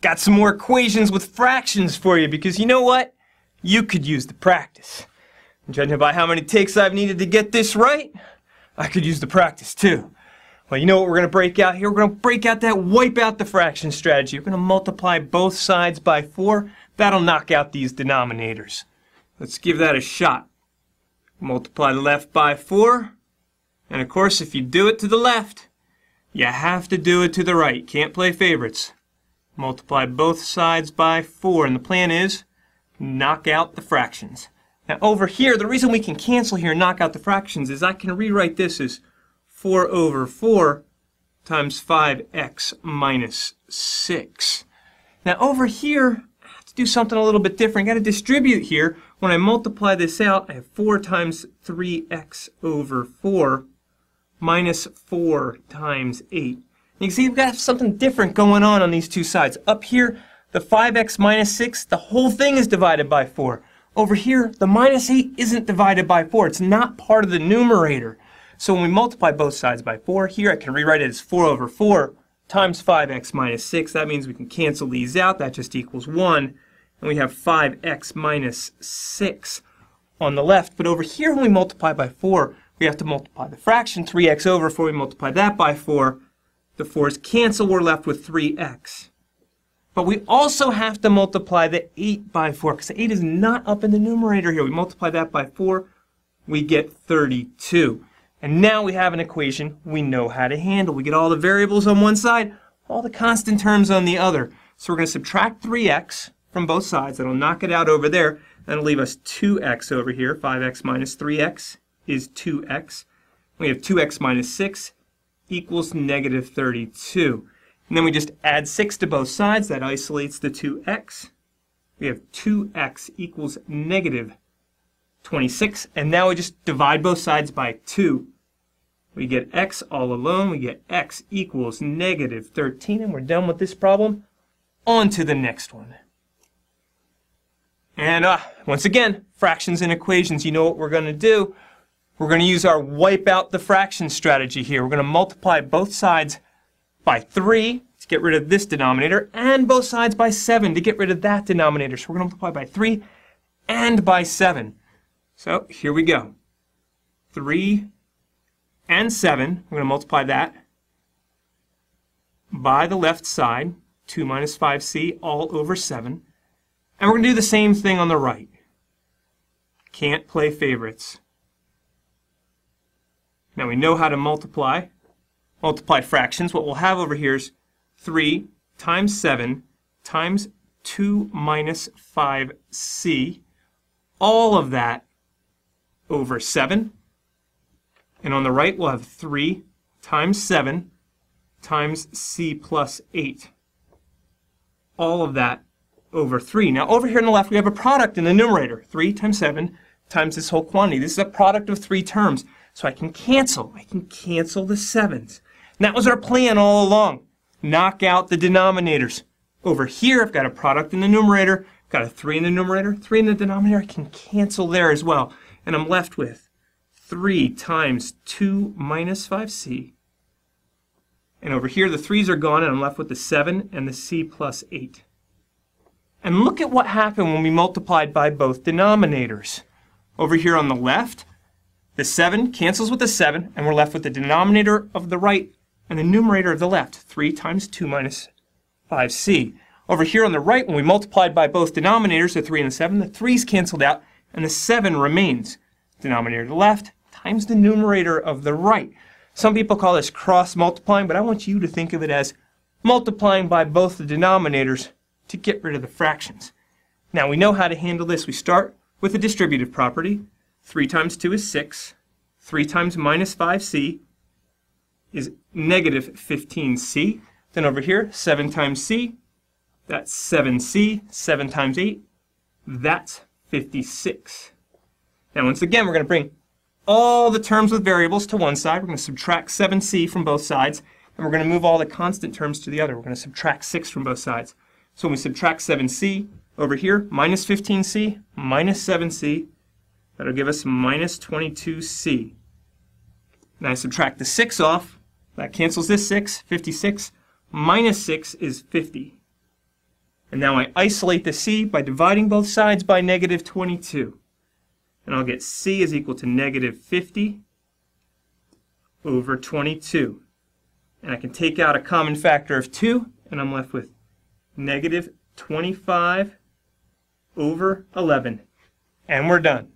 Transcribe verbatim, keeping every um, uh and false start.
got some more equations with fractions for you, because you know what? You could use the practice. And judging by how many takes I've needed to get this right, I could use the practice too. Well, you know what we're going to break out here? We're going to break out that wipe out the fraction strategy. We're going to multiply both sides by four. That'll knock out these denominators. Let's give that a shot. Multiply the left by four. And of course, if you do it to the left, you have to do it to the right. Can't play favorites. Multiply both sides by four. And the plan is knock out the fractions. Now over here, the reason we can cancel here and knock out the fractions is I can rewrite this as four over four times five x minus six. Now over here, I have to do something a little bit different. I got to distribute here. When I multiply this out, I have four times three x over four minus four times eight. You can see we've got something different going on on these two sides. Up here, the five x minus six, the whole thing is divided by four. Over here, the minus eight isn't divided by four. It's not part of the numerator. So when we multiply both sides by four, here I can rewrite it as four over four times five x minus six. That means we can cancel these out. That just equals one. And we have five x minus six on the left. But over here, when we multiply by four, we have to multiply the fraction. three x over four, we multiply that by four. The fours cancel. We're left with three x. But we also have to multiply the eight by four, because the eight is not up in the numerator here. We multiply that by four, we get thirty-two. And now we have an equation we know how to handle. We get all the variables on one side, all the constant terms on the other. So we're going to subtract three x from both sides. That'll knock it out over there. That'll leave us two x over here. five x minus three x is two x. We have two x minus six equals negative thirty-two. And then we just add six to both sides. That isolates the two x. We have two x equals negative twenty-six. And now we just divide both sides by two. We get x all alone. We get x equals negative thirteen. And we're done with this problem. On to the next one. And uh, once again, fractions and equations, you know what we're going to do. We're going to use our wipe out the fraction strategy here. We're going to multiply both sides by three to get rid of this denominator, and both sides by seven to get rid of that denominator. So we're going to multiply by three and by seven. So here we go. three and seven, we're going to multiply that by the left side, two minus five c all over seven. And we're going to do the same thing on the right. Can't play favorites. Now we know how to multiply. Multiply fractions. What we'll have over here is three times seven times two minus five c. All of that over seven. And on the right we'll have three times seven times c plus eight. All of that over three. Now over here on the left we have a product in the numerator. three times seven times this whole quantity. This is a product of three terms. So I can cancel. I can cancel the sevens. And that was our plan all along. Knock out the denominators. Over here I've got a product in the numerator. I've got a three in the numerator, three in the denominator. I can cancel there as well. And I'm left with three times two minus five c. And over here the threes are gone and I'm left with the seven and the c plus eight. And look at what happened when we multiplied by both denominators. Over here on the left, the seven cancels with the seven, and we're left with the denominator of the right and the numerator of the left, three times two minus five c. Over here on the right, when we multiplied by both denominators, the three and the seven, the three's canceled out, and the seven remains. Denominator of the left times the numerator of the right. Some people call this cross-multiplying, but I want you to think of it as multiplying by both the denominators to get rid of the fractions. Now, we know how to handle this. We start with the distributive property. three times two is six. three times minus five c is negative fifteen c. Then over here, seven times c, that's seven c. seven times eight, that's fifty-six. Now once again, we're going to bring all the terms with variables to one side. We're going to subtract seven c from both sides. And we're going to move all the constant terms to the other. We're going to subtract six from both sides. So when we subtract seven c over here, minus fifteen c, minus seven c, that'll give us minus twenty-two c. Now I subtract the six off. That cancels this six, fifty-six. Minus six is fifty. And now I isolate the c by dividing both sides by negative twenty-two. And I'll get c is equal to negative fifty over twenty-two. And I can take out a common factor of two, and I'm left with negative twenty-five over eleven. And we're done.